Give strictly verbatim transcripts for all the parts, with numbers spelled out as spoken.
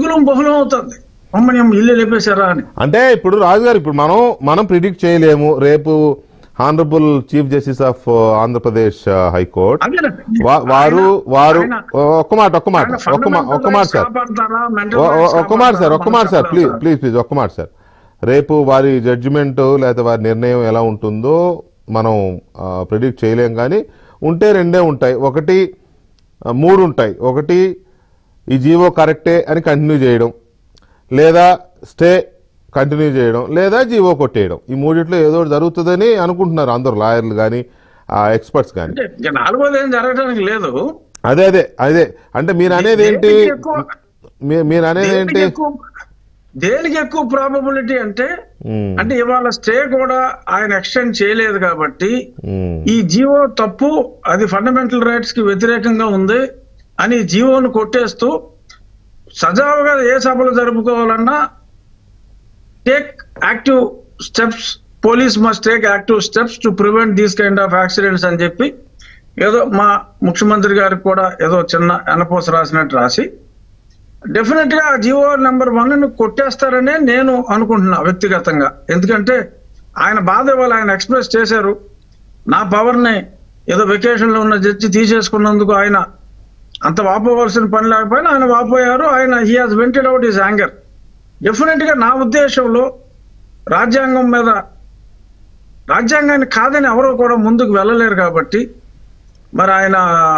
మిగులు బహుళం అవుతుంది. మమ్మల్ని ఇల్లు లేపేశారా అని. అంటే ఇప్పుడు రాజుగారు ఇప్పుడు మనం మనం ప్రిడిక్ట్ చేయలేము రేపు honourable chief justice of Andhra Pradesh high court వారు వారు ఒక్క మాట ఒక్క మాట ఒక్క ఒక్క మాట సార్ ఒక్క మాట సార్ ఒక్క మాట సార్ ప్లీజ్ ప్లీజ్ ప్లీజ్ ఒక్క మాట సార్. రేపు వారి జడ్జిమెంట్ లేదా వారి నిర్ణయం ఎలా ఉంటుందో మనం ప్రిడిక్ట్ చేయలేం, కానీ ఉంటే రెండే ఉంటాయి. ఒకటి మూడు ఉంటాయి. ఒకటి ఈ జీవో కరెక్టే అని కంటిన్యూ చేయడం, లేదా స్టే కంటిన్యూ చేయడం, లేదా జీవో కొట్టేయడం. ఈ మూడిట్లో ఏదో జరుగుతుందని అనుకుంటున్నారు అందరూ, లాయర్లు కానీ ఎక్స్పర్ట్స్ కానీ. నాలుగోది ఏం జరగడానికి లేదు. అదే అదే అదే అంటే మీరు అనేది ఏంటి మీరు అనేది ఏంటి దేనికి ఎక్కువ ప్రాబబిలిటీ అంటే అంటే ఇవాళ స్టే కూడా ఆయన ఎక్స్టెండ్ చేయలేదు కాబట్టి ఈ జీవో తప్పు, అది ఫండమెంటల్ రైట్స్ కి వ్యతిరేకంగా ఉంది అని జీవోను కొట్టేస్తూ సజావుగా ఏ సభలు జరుపుకోవాలన్నా take active steps, police must take active steps to prevent these kind of accidents అని చెప్పి ఏదో మా ముఖ్యమంత్రి గారికి కూడా ఏదో చిన్న ఎనపోస రాసినట్టు రాసి డెఫినెట్ గా జియో నెంబర్ వన్ ను కొట్టేస్తారనే నేను అనుకుంటున్నా వ్యక్తిగతంగా. ఎందుకంటే ఆయన బాధ ఇవాళ ఆయన ఎక్స్ప్రెస్ చేశారు. నా పవర్ ని ఏదో వెకేషన్ లో ఉన్న జడ్జి తీసేసుకున్నందుకు ఆయన అంత వాపోవలసిన పని లేకపోయినా ఆయన వాపోయారు. ఆయన he has vented out his anger. Definite గా నా ఉద్దేశంలో రాజ్యాంగం మీద రాజ్యాంగాన్ని కాదని ఎవరో కూడా ముందుకు వెళ్ళలేరు కాబట్టి మరి ఆయన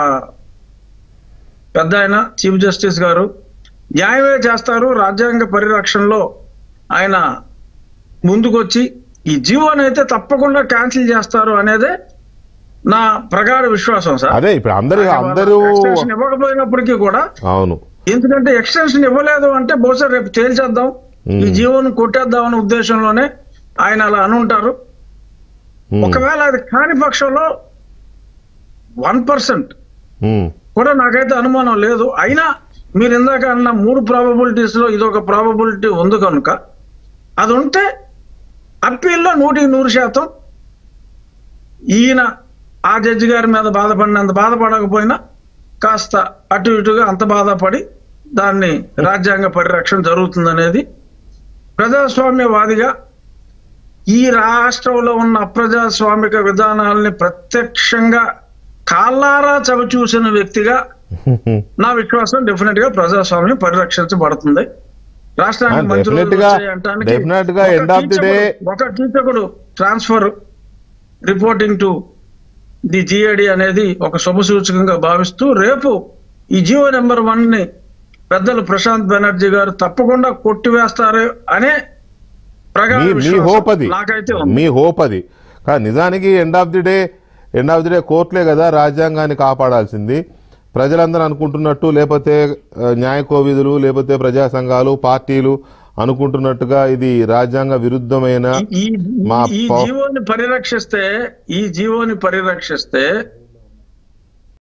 పెద్ద ఆయన చీఫ్ జస్టిస్ గారు న్యాయమే చేస్తారు. రాజ్యాంగ పరిరక్షణలో ఆయన ముందుకొచ్చి ఈ జీవోని అయితే తప్పకుండా క్యాన్సిల్ చేస్తారు అనేదే నా ప్రగాఢ విశ్వాసం సార్. అదే ఇప్పుడు అందరూ అందరూ ఎక్స్టెన్షన్ ఇవ్వకపోయినప్పటికీ కూడా, అవును, ఎందుకంటే ఎక్స్టెన్షన్ ఇవ్వలేదు అంటే బహుశా రేపు తేల్చేద్దాం, ఈ జీవోని కొట్టేద్దాం అనే ఉద్దేశంలోనే ఆయన అలా అనుంటారు. ఒకవేళ అది కాని పక్షంలో వన్ పర్సెంట్ కూడా నాకైతే అనుమానం లేదు. అయినా మీరు ఇందాక అన్న మూడు ప్రాబబిలిటీస్ లో ఇదొక ప్రాబబిలిటీ ఉంది కనుక అది ఉంటే అప్పీల్లో నూటికి నూరు శాతం ఈయన ఆ జడ్జి గారి మీద బాధపడినంత బాధపడకపోయినా కాస్త అటు ఇటుగా అంత బాధపడి దాన్ని రాజ్యాంగ పరిరక్షణ జరుగుతుందనేది ప్రజాస్వామ్యవాదిగా ఈ రాష్ట్రంలో ఉన్న అప్రజాస్వామిక విధానాలని ప్రత్యక్షంగా కాళ్ళారా చవిచూసిన వ్యక్తిగా నా విశ్వాసం డెఫినెట్ గా ప్రజాస్వామ్యం పరిరక్షించబడుతుంది. రాష్ట్రానికి మంత్రులు ఒక కీచకుడు transfer reporting to the GAD అనేది ఒక శుభ సూచకంగా భావిస్తూ రేపు ఈ జియో నెంబర్ వన్ ని పెద్దలు ప్రశాంత్ బెనర్జీ గారు తప్పకుండా కొట్టివేస్తారు అనే నాకైతే మీ హోప్ అది. నిజానికి end of the day end of the day కోర్టులే కదా రాజ్యాంగాన్ని కాపాడాల్సింది. ప్రజలందరూ అనుకుంటున్నట్టు, లేకపోతే న్యాయ కోవిదులు, లేకపోతే ప్రజా సంఘాలు, పార్టీలు అనుకుంటున్నట్టుగా ఇది రాజ్యాంగ విరుద్ధమైన ఈ జీవోని పరిరక్షిస్తే ఈ జీవోని పరిరక్షిస్తే